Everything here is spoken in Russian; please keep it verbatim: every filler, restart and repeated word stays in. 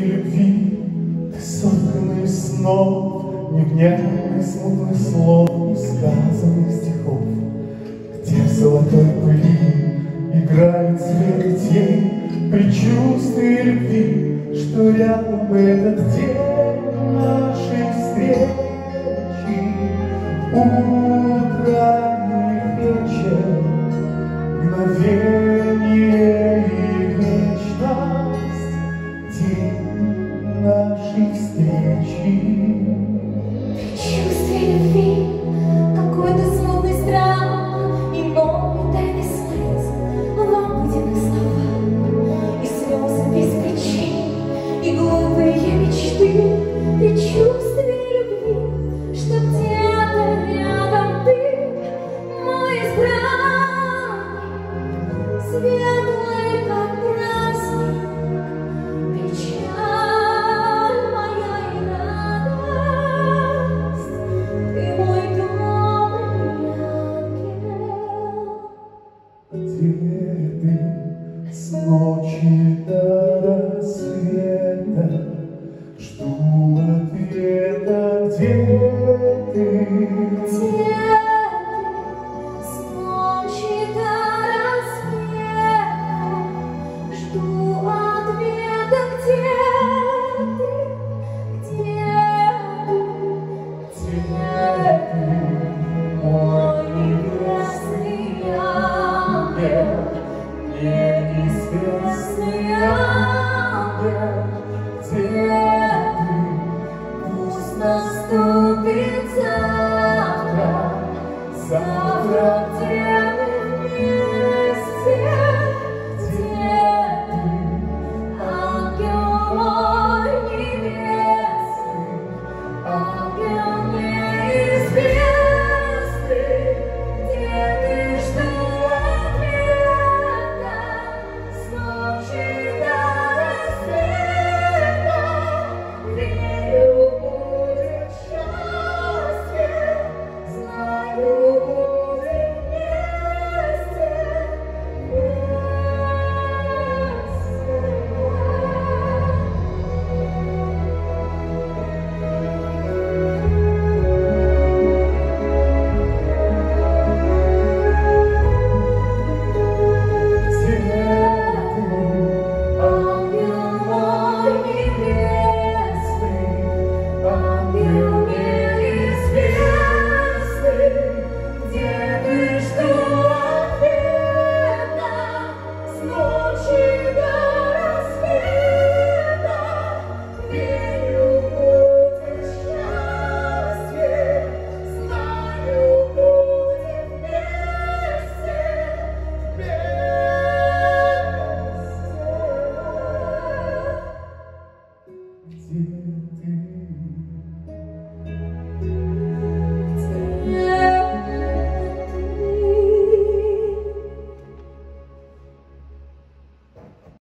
любви, ты сотканный из снов, невнятных смутных слов и сказанных стихов, где в золотой пыли играет свет и тень, предчувствие любви, что рядом этот день нашей встречи. Утро и вечер, мгновение и вечность, день нашей встречи. Предчувствие любви, какой-то смутный страх, и новый тайный смысл в обыденных словах, и слезы без причин, и глупые мечты. Предчувствие любви, что где-то рядом ты, мой избранный, светлый, как праздник, печаль моя и радость, ты мой добрый ангел. Где ты с ночи до рассвета? Жду ответа, где ты? Где ты с ночи до рассвета? Жду ответа, где ты? Где ты? Где ты? Мой небесный ангел, неизвестный ангел, где наступит завтра, завтра.